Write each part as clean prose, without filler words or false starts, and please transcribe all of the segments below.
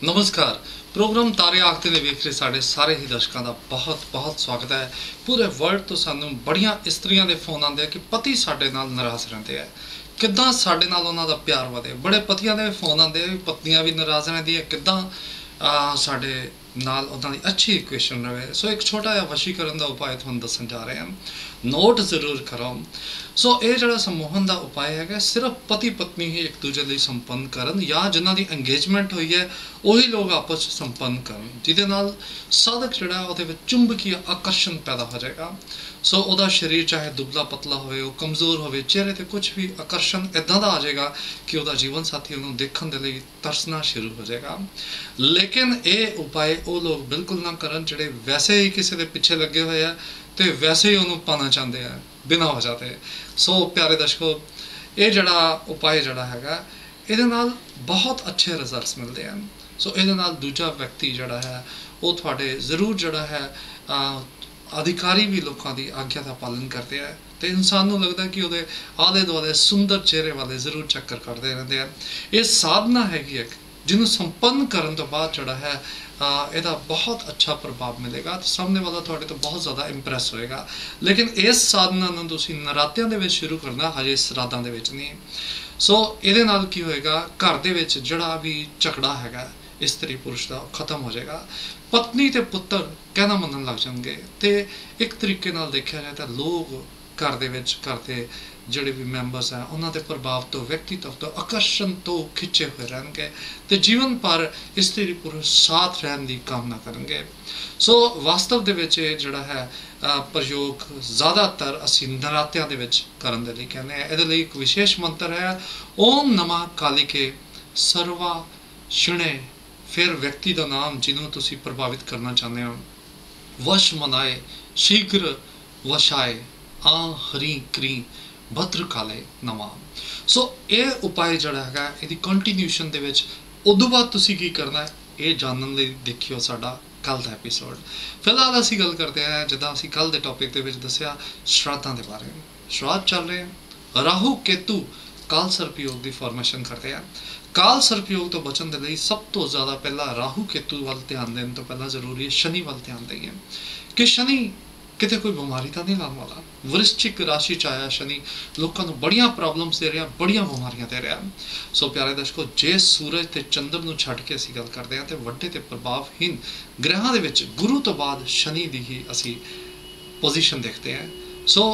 नमस्कार। प्रोग्राम तारे आखते ने वेख रहे साढ़े सारे ही दर्शकों का बहुत बहुत स्वागत है। पूरे वर्ल्ड तो सानू बड़ियां इस्त्रियां दे फोन आते हैं कि पति साढ़े नाल नाराज रहते हैं, किद्दां साढ़े नाल उन्हां दा प्यार वधे। बड़े पतियां दे फोन आते हैं, पत्नियां भी नाराज रहती है, किद्दां साढ़े नाल उन्हां दी अच्छी इक्वेशन रहे। सो एक छोटा जिहा वशीकरण का उपाय तुहानूं दस्सण जा रहे हैं, नोट जरूर करो। सो ये जिहड़ा सम्मोहन का उपाय है सिर्फ पति पत्नी ही एक दूजे लिए संपन्न करन, या जिन्हां दी एंगेजमेंट हुई है वही लोग आपस संपन्न करन, जिहदे नाल साधक जिहड़ा उहदे विच चुंबकीय आकर्षण पैदा हो जाएगा। सो उहदा शरीर चाहे दुबला पतला होवे, वो कमज़ोर होवे, चेहरे ते कुछ भी आकर्षण इदां दा आ जाएगा कि उहदा जीवन साथी उहनूं देखण दे लई तरसना शुरू हो जाएगा। लेकिन ये उपाय वो लोग बिल्कुल ना करन जिहड़े वैसे ही किसी दे पिछे लगे हुए हैं तो वैसे ही उन्होंने पाना चाहते हैं बिना वजह ते। सो प्यारे दर्शकों, ये जड़ा उपाय जड़ा है ये बहुत अच्छे रिजल्ट्स मिलते हैं। सो ये दूजा व्यक्ति जड़ा है वो थोड़े जरूर जड़ा है अधिकारी भी लोगों की आग्या का पालन करते हैं, तो इंसान को लगता है कि वो आले दुआले सुंदर चेहरे वाले जरूर चक्कर करते रहते हैं। ये साधना हैगी एक जिन्होंने संपन्न करने तो बाद जड़ा है ਇਹਦਾ बहुत अच्छा प्रभाव मिलेगा, तो सामने वाला थोड़े तो बहुत ज़्यादा इंप्रैस होएगा। लेकिन इस साधना ਨੂੰ ਤੁਸੀਂ ਨਰਾਤਿਆਂ ਦੇ ਵਿੱਚ ਸ਼ੁਰੂ ਕਰਨਾ, ਹਜੇ ਸਰਾਧਾਂ ਦੇ ਵਿੱਚ ਨਹੀਂ। ਸੋ ਇਹਦੇ ਨਾਲ ਕੀ ਹੋਏਗਾ, ਘਰ ਦੇ ਵਿੱਚ ਜਿਹੜਾ ਵੀ ਝਗੜਾ ਹੈਗਾ ਇਸਤਰੀ ਪੁरुष ਦਾ ਖਤਮ ਹੋ ਜਾਏਗਾ। ਪਤਨੀ ਤੇ ਪੁੱਤਰ ਕਹਿਣਾ ਮੰਨਣ ਲੱਗ ਜਾਣਗੇ, ਤੇ ਇੱਕ ਤਰੀਕੇ ਨਾਲ ਦੇਖਿਆ ਜਾਏ ਤਾਂ ਲੋਕ घर ਦੇ ਵਿੱਚ ਘਰ ਦੇ ਜਿਹੜੇ ਵੀ ਮੈਂਬਰਸ ਹੈ ਉਹਨਾਂ ਦੇ ਪ੍ਰਭਾਵ ਤੋਂ ਵਿਅਕਤੀਤਵ ਤੋਂ ਆਕਰਸ਼ਣ ਤੋਂ ਖਿੱਚੇ ਹੋਏ ਰਹਿਣਗੇ ਤੇ ਜੀਵਨ ਭਰ ਇਸਤਰੀ ਪੁਰਸ਼ ਸਾਥ ਰਹਿਣ ਦੀ ਕਾਮਨਾ ਕਰਨਗੇ। ਸੋ ਵਾਸਤਵ ਦੇ ਵਿੱਚ ਜਿਹੜਾ ਹੈ ਪ੍ਰਯੋਗ ਜ਼ਿਆਦਾਤਰ ਅਸੀਂ ਨਰਾਤਿਆਂ ਦੇ ਵਿੱਚ ਕਰਨ ਦੇ ਲਈ ਕਹਿੰਦੇ ਆ। ਇਹਦੇ ਲਈ ਇੱਕ ਵਿਸ਼ੇਸ਼ ਮੰਤਰ ਹੈ, ਓਮ ਨਮः ਕਾਲਿਕੇ ਸਰਵਾ ਸ਼ਿਣੇ। ਫਿਰ ਵਿਅਕਤੀ ਦਾ ਨਾਮ ਜਿਹਨੂੰ ਤੁਸੀਂ ਪ੍ਰਭਾਵਿਤ ਕਰਨਾ ਚਾਹੁੰਦੇ ਹੋ, ਵਸ਼ ਮਨਾਏ ਸ਼ੀਘਰ ਵਸ਼ਾਏ आ हरी क्री भद्र काले नमा। सो ये उपाय जड़ा है यदि कंटिन्यूएशन दे विच उदों बाद तुसी की करना है ये जानने लई देखियो साडा कल दा एपीसोड। फिलहाल असी गल करते हैं जिद्दां असी कल दे टॉपिक दे विच दस्सिया श्राद्धां दे बारे। श्राद्ध चल रहे हैं, राहु केतु काल सर्प योग की फॉर्मेशन करते हैं। काल सर्प योग तो बचन दे लई सब तो ज़्यादा पहला राहु केतु वाल ध्यान देने तो पहला जरूरी है शनि वाल ध्यान देइए कि शनि किते कोई बीमारी तो नहीं लाने वाला। वृश्चिक राशि च आया शनि, लोगों को बड़िया प्रॉब्लम्स दे रहा, बड़िया बीमारियां दे रहा। सो प्यारे दर्शकों, जे सूरज ते चंद्र नूं छड्ड के असीं गल करते हैं तो वड्डे ते प्रभावहीन ग्रहां दे विच गुरु तो बाद शनि दी ही असीं पोजीशन देखते हैं। सो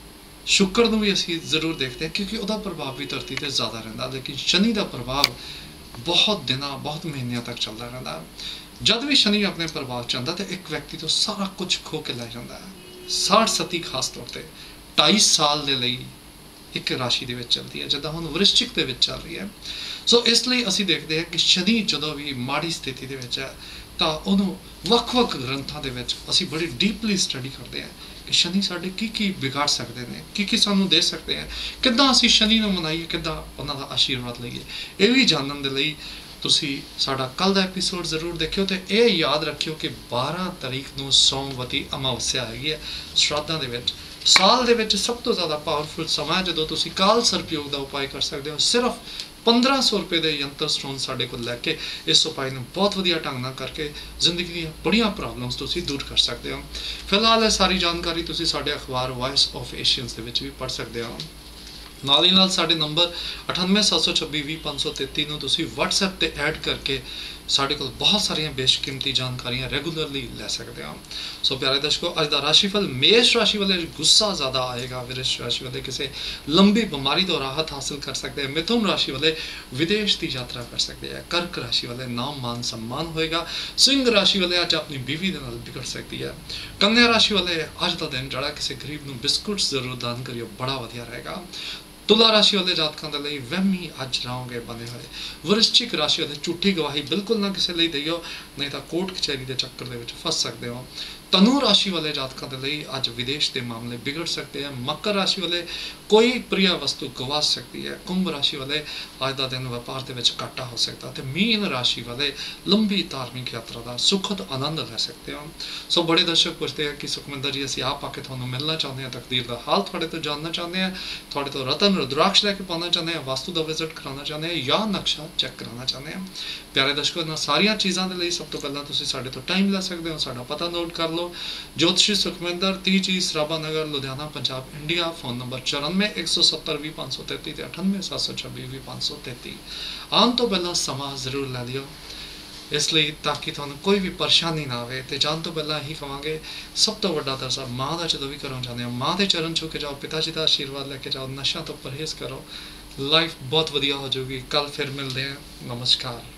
शुक्र नूं भी असीं जरूर देखते हैं क्योंकि उहदा प्रभाव भी धरती ते ज़्यादा रहिंदा, लेकिन शनि का प्रभाव बहुत दिनों बहुत महीनों तक चलता रहिंदा। जब भी शनि अपने प्रभाव च आंदा तो एक व्यक्ति तो सारा कुछ खो के लै जाता है। 60-70 खास तौर पर 2.5 साल के लिए एक राशि दे विच चलती है, जिद्दां हुण वृश्चिक दे विच चल रही है। सो इसलिए असीं देखते हैं कि शनि जदों भी माड़ी स्थिति दे विच है तो उन्होंने वख-वख ग्रंथां दे विच असीं बड़ी डीपली स्टडी करते हैं कि शनि साडे की बिगाड़ सकते हैं, की सानूं दे सकते हैं, किद्दां असीं शनि नूं मनाइए, किद्दां उन्हां दा आशीर्वाद लईए। ये भी जानन दे लई तुसी साडा कल दा एपीसोड जरूर देखियो ते ये याद रखियो कि 12 तारीख नूं सोमवती अमावस्या हैगी है श्राद्धां दे विच। साल दे विच सब तो ज़्यादा पावरफुल समा जदों तुसी काल सर्प योग का उपाय कर सकते हो। सिर्फ 1500 रुपये के यंत्र स्टोन साडे कोल लैके इस उपाय नूं बहुत वधिया ढंग नाल करके जिंदगी दी बड़ियां प्रॉब्लम्स तुसी दूर कर सकते हो। फिलहाल ये सारी जानकारी तुसी साडे अखबार वॉइस ऑफ एशियंस दे विच भी पढ़ सकते हो। नाल ही नाल साडे नंबर 9876200533 नूं तुसी WhatsApp ते ऐड करके साडे कोल बहुत सारियां बेशकीमती जानकारियां रेगुलरली लै सकते हो। सो प्यारे दर्शकों, अज दा राशिफल मेष राशि वाले गुस्सा ज़्यादा आएगा, वृष राशि वाले किसी लंबी बीमारी तो राहत हासिल कर सकते हैं, मिथुन राशि वाले विदेश की यात्रा कर सकते हैं, कर्क राशि वाले नाम मान सम्मान होएगा, सिंह राशि वाले अज अपनी बीवी दे नाल बिगड़ सकती है, कन्या राशि वाले अज दा दिन जड़ा किसी गरीब नूं बिस्कुट जरूर दान करियो, बड़ा वधिया रहेगा। तुला राशि वाले जातकों के लिए वहमी अज रहोगे बने हुए। वृश्चिक राशि वाले झूठी गवाही बिल्कुल ना किसी लिए दियो, नहीं तो कोर्ट कचहरी के चक्कर दे विच फस सकते हो। ਧਨੂ ਰਾਸ਼ੀ ਵਾਲੇ ਜਾਤਕਾਂ ਦੇ ਲਈ ਅੱਜ ਵਿਦੇਸ਼ ਦੇ ਮਾਮਲੇ ਵਿਗੜ ਸਕਦੇ ਆ। ਮਕਰ ਰਾਸ਼ੀ ਵਾਲੇ ਕੋਈ ਪ੍ਰਿय ਵਸਤੂ ਗਵਾ ਸਕਦੀ ਹੈ। ਕੁੰਭ ਰਾਸ਼ੀ ਵਾਲੇ ਅੱਜ ਦਾ ਦਿਨ ਵਪਾਰ ਦੇ ਵਿੱਚ ਘਾਟਾ ਹੋ ਸਕਦਾ ਤੇ ਮੀਨ ਰਾਸ਼ੀ ਵਾਲੇ ਲੰਬੀ ਧਾਰਮਿਕ ਯਾਤਰਾ ਦਾ ਸੁਖਦ ਆਨੰਦ ਲੈ ਸਕਦੇ ਹੋ। ਸੋ ਬੜੇ ਦਰਸ਼ਕ ਪੁੱਛਦੇ ਆ ਕਿ ਸੁਖਮਿੰਦਰ ਜੀ ਅਸੀਂ ਆਪ ਆ ਕੇ ਤੁਹਾਨੂੰ ਮਿਲਣਾ ਚਾਹੁੰਦੇ ਹਾਂ, ਤਕਦੀਰ ਦਾ ਹਾਲ ਤੁਹਾਡੇ ਤੋਂ ਜਾਣਨਾ ਚਾਹੁੰਦੇ ਹਾਂ, ਤੁਹਾਡੇ ਤੋਂ ਰਤਨ ਰੁਦਰਾਕਸ਼ ਲੈ ਕੇ ਪਾਉਣਾ ਚਾਹੁੰਦੇ ਹਾਂ, ਵਾਸਤੂ ਦਾ ਵਿਜ਼ਿਟ ਕਰਾਉਣਾ ਚਾਹੁੰਦੇ ਹਾਂ ਜਾਂ ਨਕਸ਼ਾ ਚੈੱਕ ਕਰਾਉਣਾ ਚਾਹੁੰਦੇ ਹਾਂ। ਪਿਆਰੇ ਦਰਸ਼ਕੋ, ਇਹਨਾਂ ਸਾਰੀਆਂ ਚੀਜ਼ਾਂ ਦੇ ਲਈ ਸਭ ਤੋਂ ਪਹਿਲਾਂ ਤੁਸੀਂ ਸਾਡੇ ਤੋਂ ਟਾਈਮ ਲੈ ਸਕਦੇ ਹੋ। ਸਾਡਾ ਪਤਾ ਨੋਟ ਕਰ ਲਓ, ज्योतिषी Sukhwinder 30 Sarabha Nagar Ludhiana Punjab India. Phone number 94 170 533 ਤੇ 98 726 533। ਆਉਣ ਤੋਂ ਪਹਿਲਾਂ ਸਮਾਂ ਜ਼ਰੂਰ ਲੈ ਲਿਓ ਇਸ ਲਈ ਤਾਂ ਕਿ ਤੁਹਾਨੂੰ ਕੋਈ ਵੀ ਪਰੇਸ਼ਾਨੀ ਨਾ ਆਵੇ। ਤੇ ਜਾਣ ਤੋਂ ਪਹਿਲਾਂ ਹੀ ਕਹਾਂਗੇ ਸਭ ਤੋਂ ਵੱਡਾ ਦਰਜਾ ਮਾਂ ਦਾ ਜਦੋਂ ਵੀ ਕਰਨਾ ਚਾਹੁੰਦੇ ਹੋ, ਮਾਂ ਦੇ ਚਰਨ ਛੂ ਕੇ ਜਾਓ, ਪਿਤਾ ਜੀ ਦਾ ਆਸ਼ੀਰਵਾਦ ਲੈ ਕੇ ਜਾਓ, ਨਸ਼ਾ ਤੋਂ ਪਰਹੇਜ਼ ਕਰੋ, ਲਾਈਫ ਬਹੁਤ ਵਧੀਆ ਹੋ ਜਾਊਗੀ। ਕੱਲ ਫਿਰ ਮਿਲਦੇ ਹਾਂ। ਨਮਸਕਾਰ।